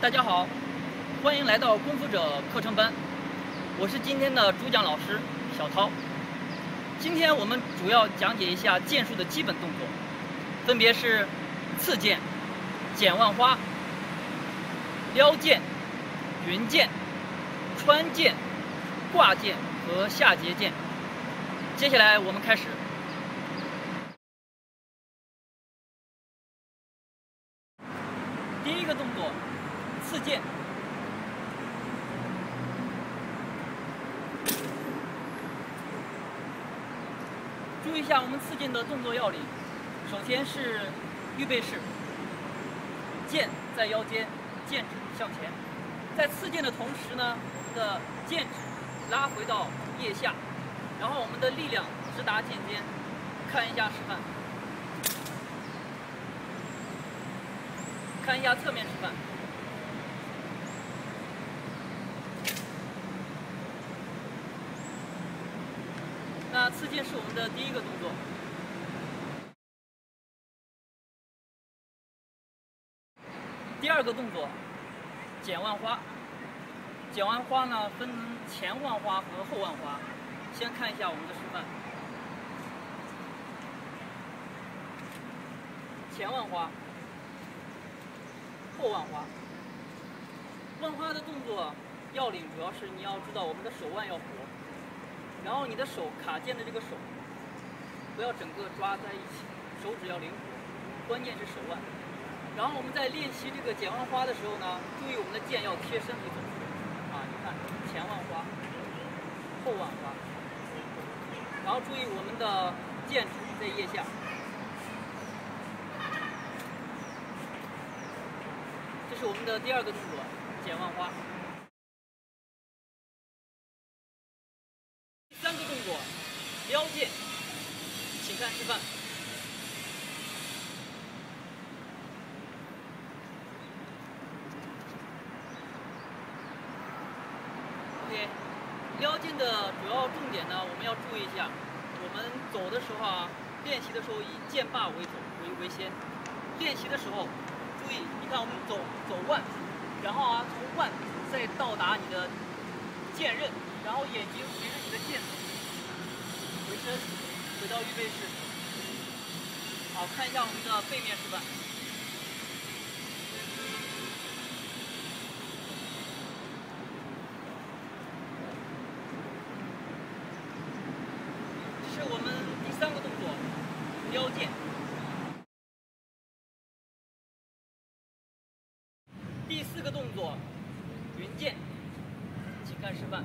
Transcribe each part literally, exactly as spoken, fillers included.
大家好，欢迎来到功夫者课程班，我是今天的主讲老师小涛。今天我们主要讲解一下剑术的基本动作，分别是刺剑、剪万花、撩剑、云剑、穿剑、挂剑和下截剑。接下来我们开始。第一个动作，刺剑。注意一下我们刺剑的动作要领。首先是预备式，剑在腰间，剑指向前。在刺剑的同时呢，我们的剑指拉回到腋下，然后我们的力量直达剑尖。看一下示范。看一下侧面示范。那刺剑是我们的第一个动作。第二个动作，剪万花。剪万花呢，分前万花和后万花。先看一下我们的示范。前万花。后万花，万花的动作要领主要是你要知道我们的手腕要活，然后你的手卡剑的这个手不要整个抓在一起，手指要灵活，关键是手腕。然后我们在练习这个剪万花的时候呢，注意我们的剑要贴身体走出啊，你看前万花，后万花，然后注意我们的剑指在腋下。这是我们的第二个动作，剪万花。第三个动作，撩剑，请看示范。OK， 撩剑的主要重点呢，我们要注意一下，我们走的时候啊，练习的时候以剑把为主为为先，练习的时候。注意，你看我们走走腕，然后啊从腕再到达你的剑刃，然后眼睛随着你的剑走，回身，回到预备式。好，看一下我们的背面示范。这是我们第三个动作，撩剑。第四个动作，云剑，请看示范。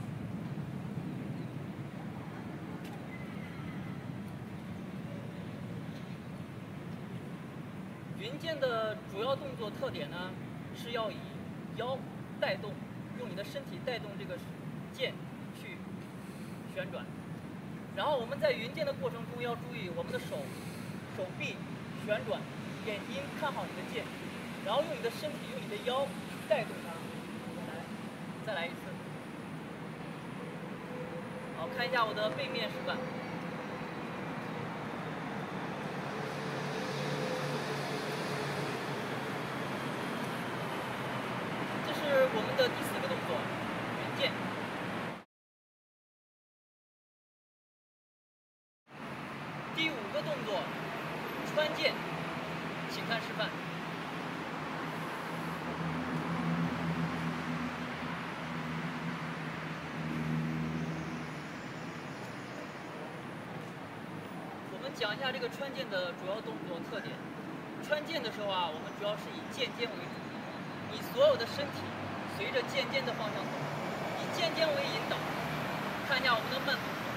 云剑的主要动作特点呢，是要以腰带动，用你的身体带动这个剑去旋转。然后我们在云剑的过程中要注意我们的手、手臂旋转，眼睛看好你的剑。然后用你的身体，用你的腰带动它，来，再来一次。好，看一下我的背面示范。这是我们的第四个动作，云剑。第五个动作，穿剑，请看示范。讲一下这个穿剑的主要动作特点。穿剑的时候啊，我们主要是以剑尖为主，你所有的身体随着剑尖的方向走，以剑尖为引导。看一下我们的慢动作，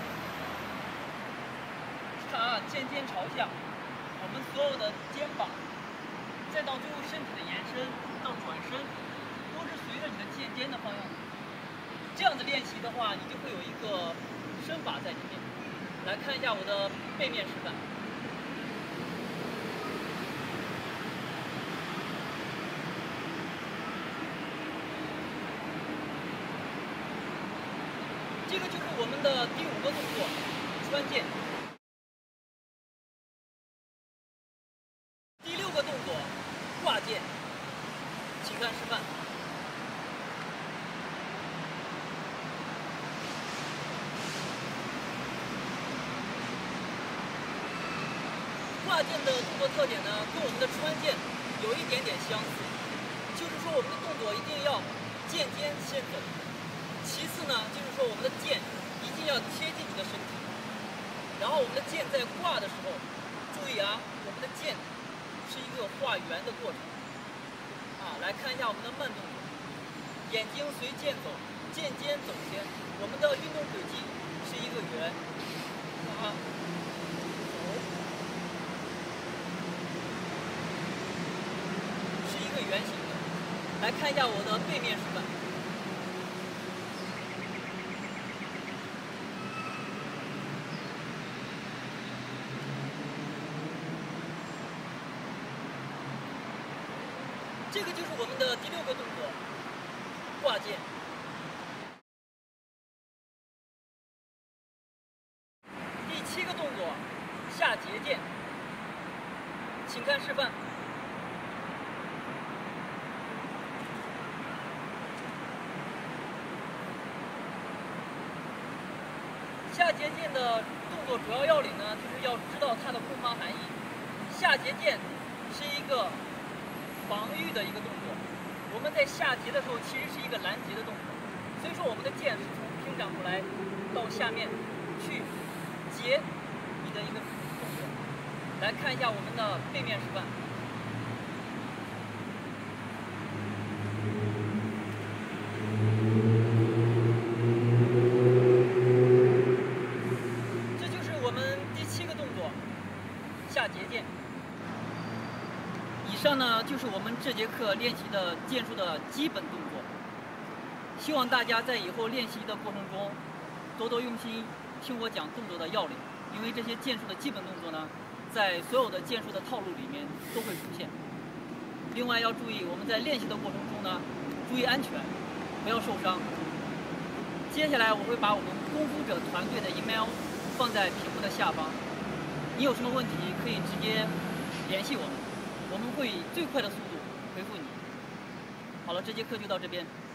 看啊，剑尖朝向，我们所有的肩膀，再到最后身体的延伸到转身，都是随着你的剑尖的方向走。这样子练习的话，你就会有一个身法在里面。来看一下我的背面示范。这个就是我们的第五个动作，穿剑。第六个动作，挂剑。请看看示范。挂件的动作特点呢，跟我们的穿件有一点点相似，就是说我们的动作一定要剑尖先走，其次呢，就是说我们的剑一定要贴近你的身体，然后我们的剑在挂的时候，注意啊，我们的剑是一个画圆的过程。啊，来看一下我们的慢动作，眼睛随剑走，剑尖走先，我们的运动轨迹是一个圆，啊，走。圆形的，来看一下我的背面示范。这个就是我们的第六个动作，挂件。第七个动作，下截剑，请看示范。下截剑的动作主要要领呢，就是要知道它的攻防含义。下截剑是一个防御的一个动作，我们在下截的时候其实是一个拦截的动作，所以说我们的剑是从平掌过来到下面去截你的一个动作。来看一下我们的背面示范。下截剑。以上呢就是我们这节课练习的剑术的基本动作。希望大家在以后练习的过程中，多多用心听我讲动作的要领，因为这些剑术的基本动作呢，在所有的剑术的套路里面都会出现。另外要注意，我们在练习的过程中呢，注意安全，不要受伤。接下来我会把我们功夫者团队的 email 放在屏幕的下方。你有什么问题可以直接联系我们，我们会以最快的速度回复你。好了，这节课就到这边。